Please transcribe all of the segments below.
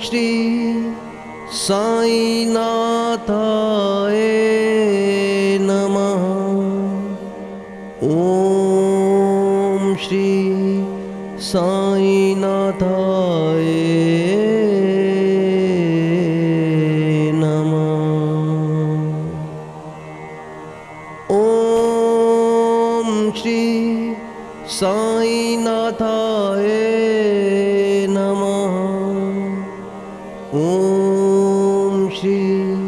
श्री साईनाथाय नमः। ॐ श्री साईनाथाय नमः। ॐ श्री साईनाथाय नमः। ॐ श्री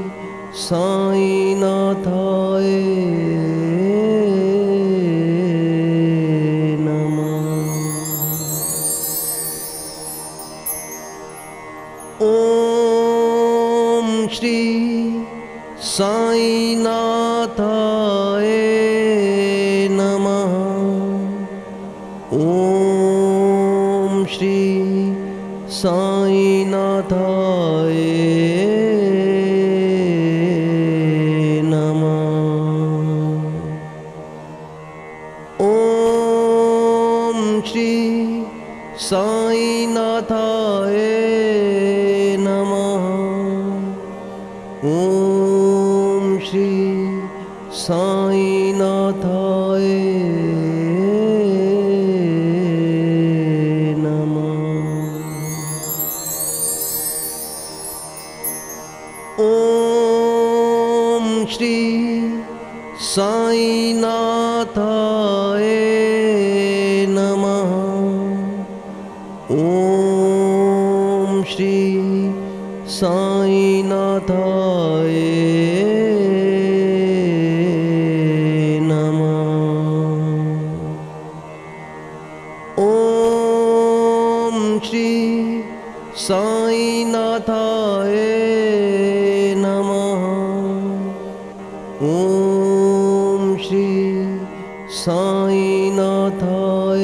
साईनाथाय नमः। ॐ श्री साईनाथाय नमः। ॐ श्री साईनाथाय नमः। ॐ श्री साईनाथाय नमः। ॐ श्री साईनाथाय ॐ श्री साईनाथाय नमः। ॐ श्री साईनाथाय नमः। ॐ श्री साईनाथाय नमः। ॐ श्री साईनाथाय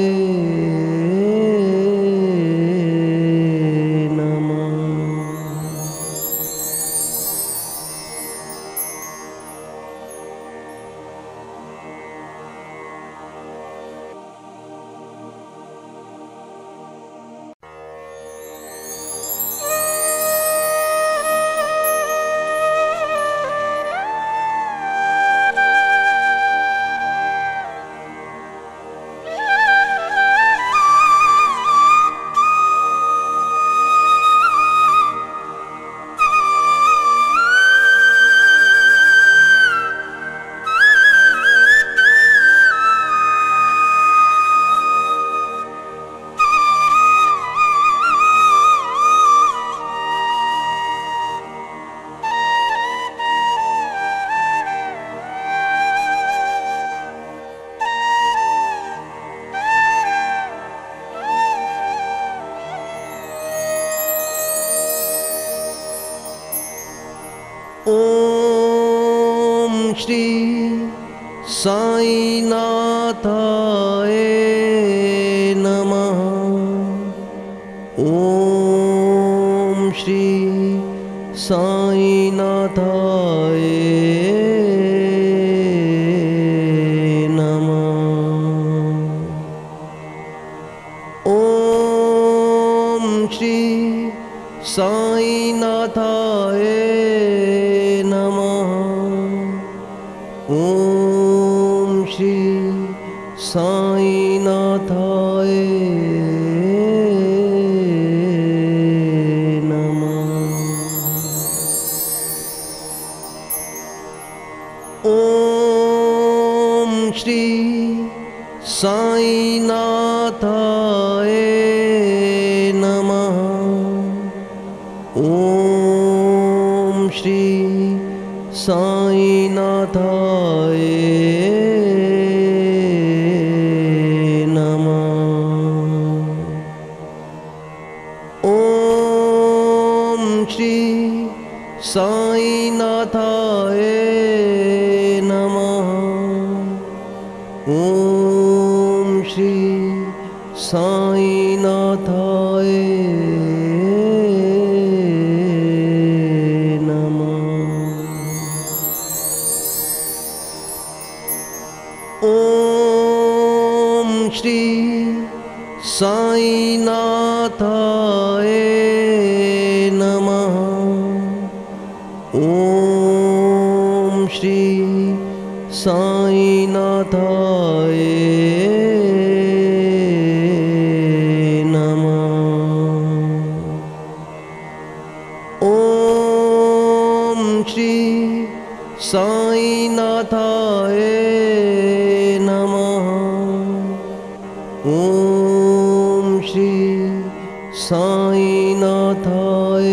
नमः। ॐ श्री साईनाथाय नमः। ॐ श्री साईनाथाय नमः। ॐ श्री साईनाथाय नमः। ॐ श्री साईनाथाय नमः। ॐ श्री साईनाथाय नमः। ॐ श्री साईनाथाय नमः। ॐ श्री साईनाथाय नमः। ॐ श्री साईनाथाय ॐ श्री साईनाथाय नमः। ॐ श्री साईनाथाय नमः। ॐ श्री साईनाथाय नमः। ॐ श्री साईनाथाय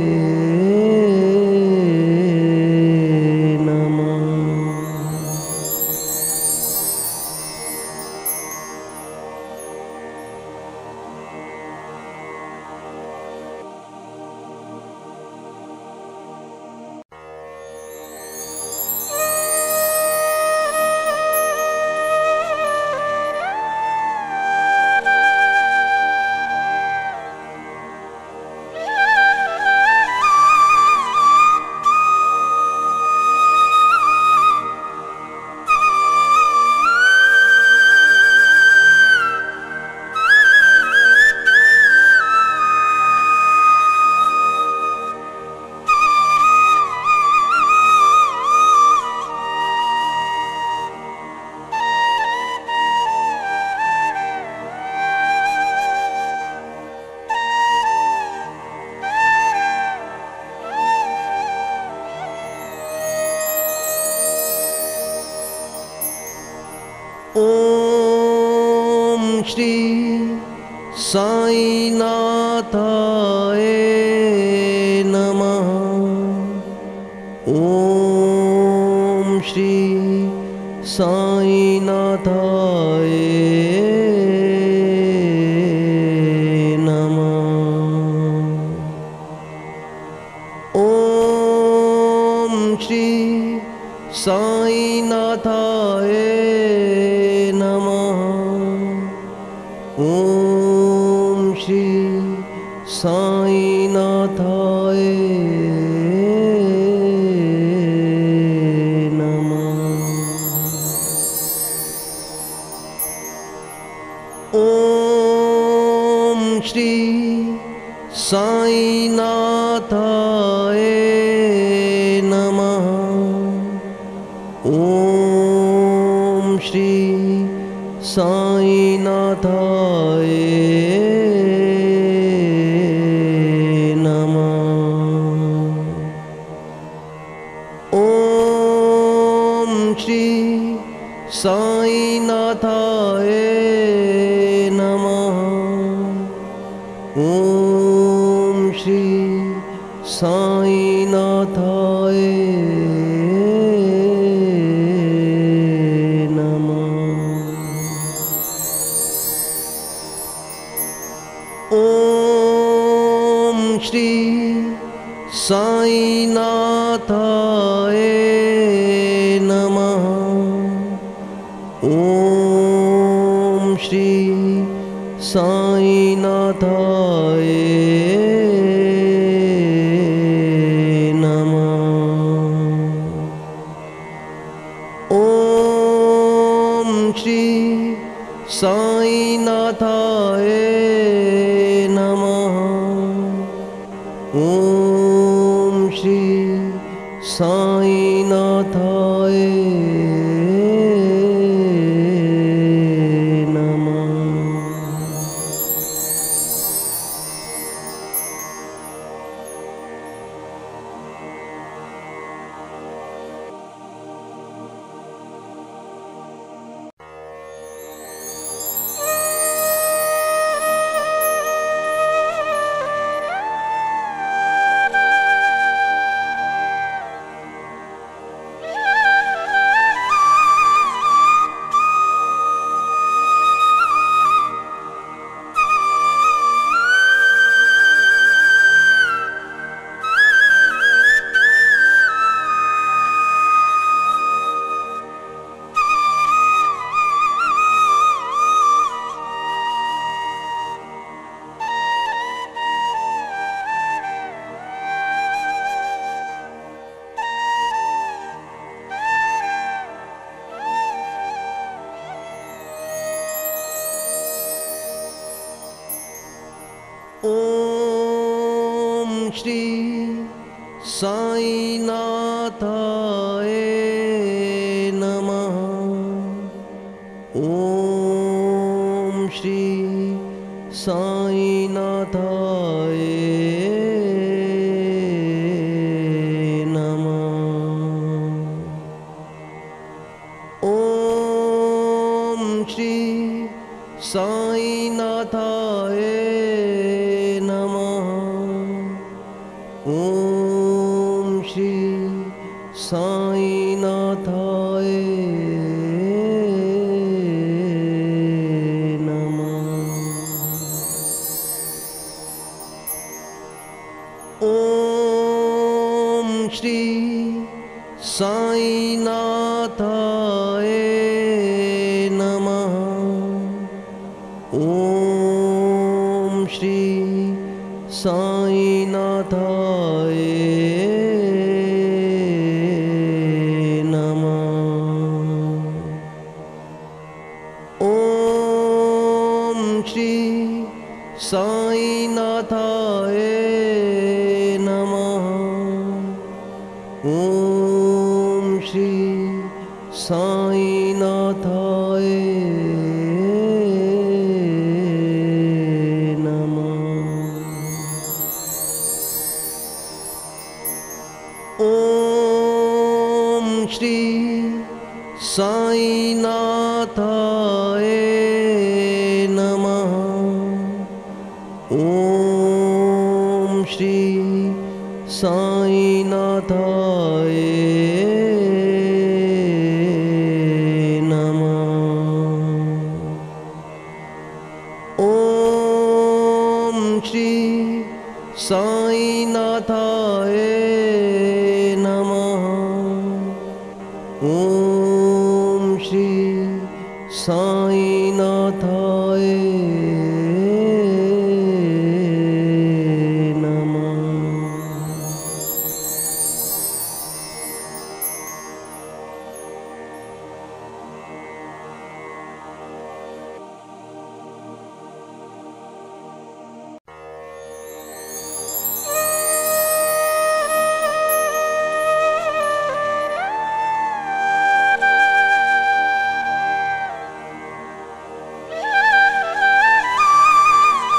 नमः। ॐ श्री साईनाथाय नमः। ॐ श्री साईनाथाय नमः। ॐ श्री साईनाथाय नमः। ॐ श्री साईनाथाय नमः। ॐ श्री साईनाथाय नमः। ॐ श्री साईनाथाय नमः। ॐ श्री साईनाथाय नमः। ॐ श्री साईनाथाय ॐ श्री साईनाथाय नमः। ॐ श्री साईनाथाय नमः। ॐ श्री साईनाथाय नमः। ॐ श्री साईनाथाय श्री साईनाथाय नमः। ओम श्री साईनाथाय नमः। ओम श्री साईनाथाय नमः। ओम श्री साईनाथाय नमः। ओम श्री साईनाथाय नमः। ओम श्री साईनाथाय नमः। ओम श्री साईनाथाय नमः। ओम श्री साईनाथाय ओम श्री साईनाथाय नमः। ओम श्री साईनाथाय नमः। ओम श्री साईनाथाय नमः। ओम श्री साईनाथाय